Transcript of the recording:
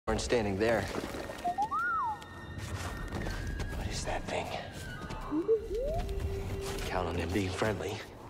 Aren't standing there. What is that thing? Count on him being friendly.